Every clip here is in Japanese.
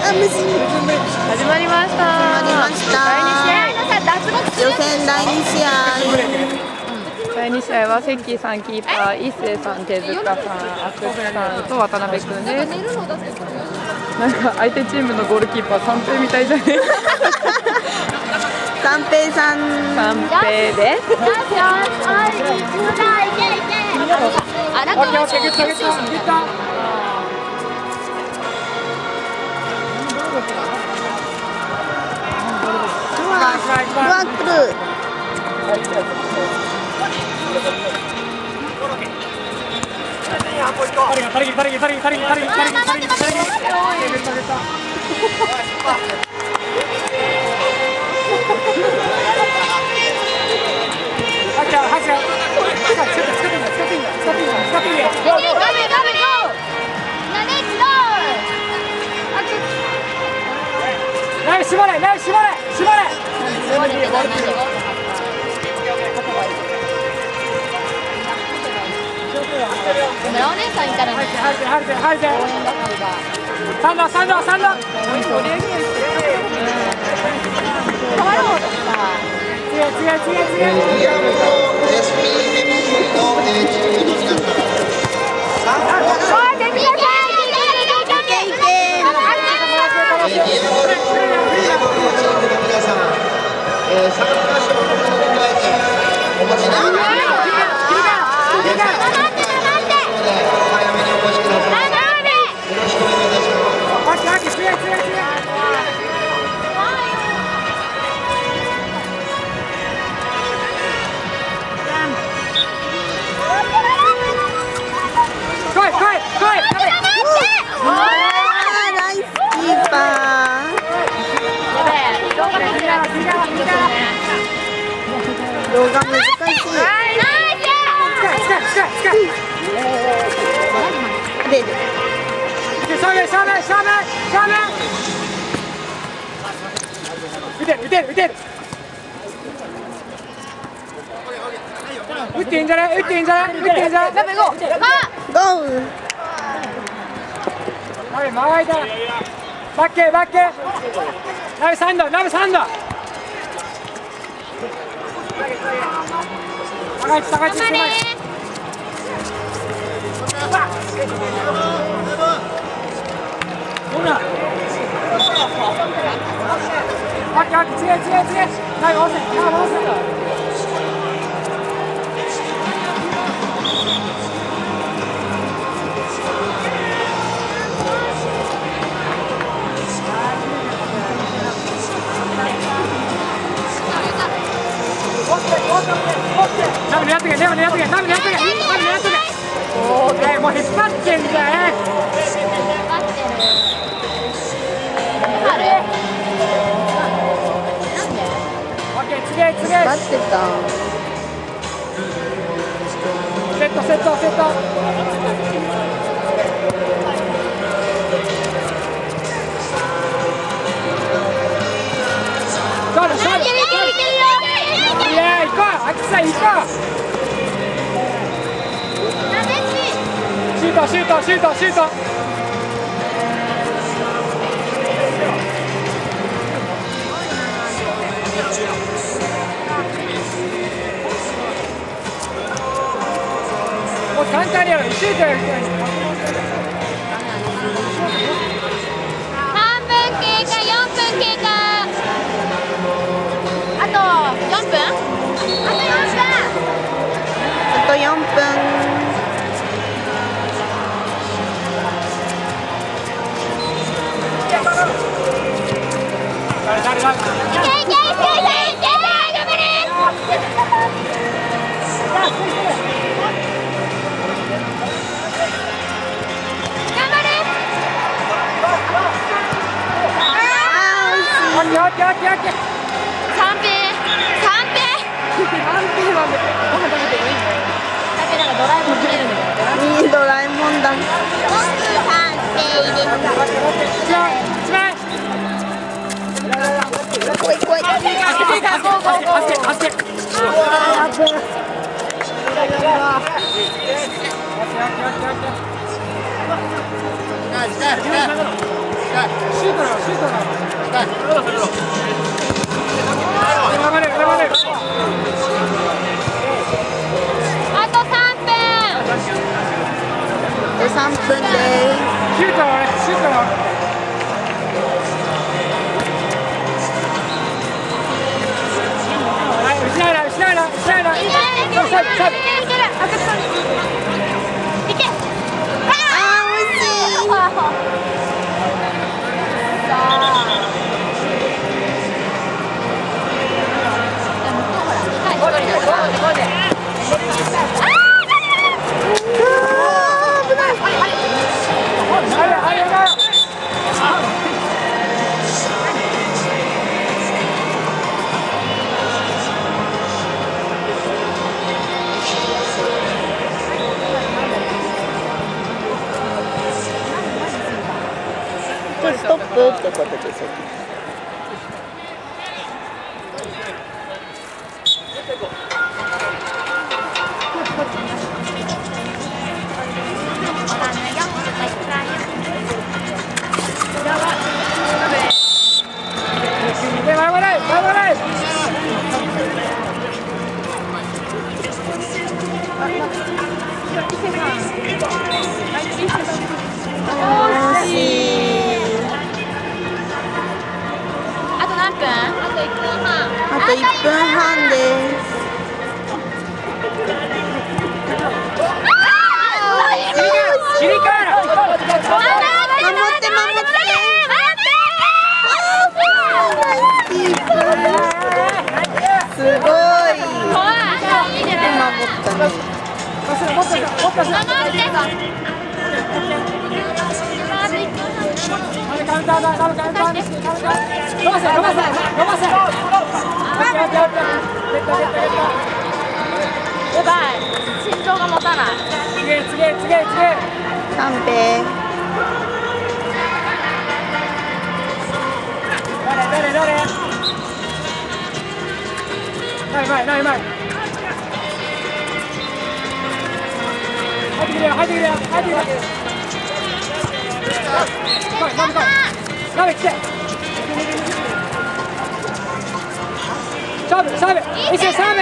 始まりました。 予選第2試合。 第2試合はセッキーさんキーパー、一星さん、手塚さん、阿久津さんと渡辺くんです。なんか相手チームのゴールキーパー三平みたいじゃね？ 三平さん。 三平です。 うわ、来る。 絞れ、絞れ。 村お姉さんいたらね、 3度変わろうとした動画難しい。 打っていいんじゃない？ ゴー。 回りたい。バッケ。鍋サンド。高い。ほら。次。はい、回せ。鍋やっとけ。もう引っ張ってんじゃん。次。 待ってた。 セット。いや、行こう。秋さん行こう。シュート。もう簡単にやろう。シュートやる。 半分経過、4分経過。あと4分。 あと4分。いいドラえもんだ。怖い。 シュートだシュートだ頑張れ頑張れあと3分。 で3分でシュートだシュートだ失いな失いな失いないけるストップってことですよ。 あと何分？あと1分半。 あと1分半です。 切り替えろ守って守って。すごい。 怖い。いいじゃない。 守ったね。 もっとカウンターだカウンター伸ばせ伸ばせ伸ばせやばい。心臓が持たない。 次三平。 誰ない前入ってくれよ来い鍋来てサーブ一斉サーブ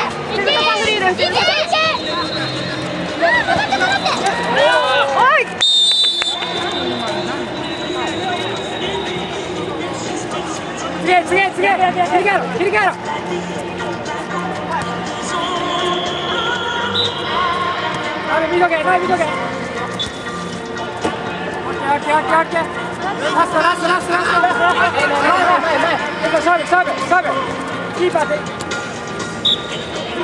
次切り替えろ見とけラストサーブキーパーで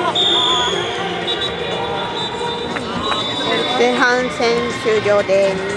前半戦終了です。